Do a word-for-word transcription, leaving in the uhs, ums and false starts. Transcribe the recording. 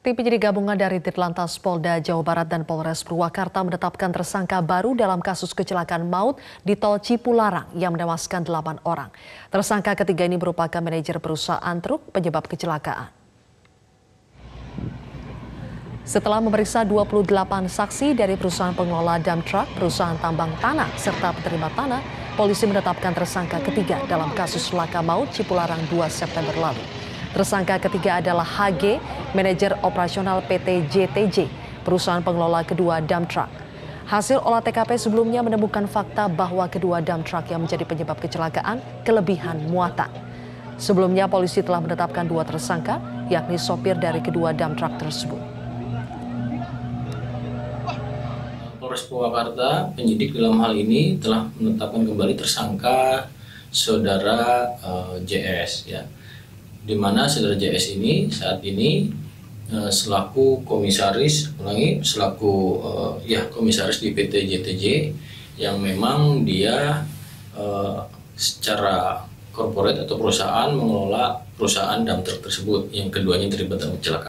Tim penyidik gabungan dari Ditlantas Polda Jawa Barat dan Polres Purwakarta menetapkan tersangka baru dalam kasus kecelakaan maut di Tol Cipularang yang menewaskan delapan orang. Tersangka ketiga ini merupakan manajer perusahaan truk penyebab kecelakaan. Setelah memeriksa dua puluh delapan saksi dari perusahaan pengelola dump truck, perusahaan tambang tanah, serta penerima tanah, polisi menetapkan tersangka ketiga dalam kasus laka maut Cipularang dua September lalu. Tersangka ketiga adalah H G, manajer operasional P T J T J, perusahaan pengelola kedua dump truck. Hasil olah T K P sebelumnya menemukan fakta bahwa kedua dump truck yang menjadi penyebab kecelakaan kelebihan muatan. Sebelumnya polisi telah menetapkan dua tersangka, yakni sopir dari kedua dump truck tersebut. Polres Purwakarta, penyidik dalam hal ini telah menetapkan kembali tersangka saudara uh, J S, ya, di mana saudara J S ini saat ini uh, selaku komisaris, ulangi, selaku uh, ya komisaris di P T J T J yang memang dia uh, secara korporat atau perusahaan mengelola perusahaan dump truck tersebut yang keduanya terlibat dalam kecelakaan.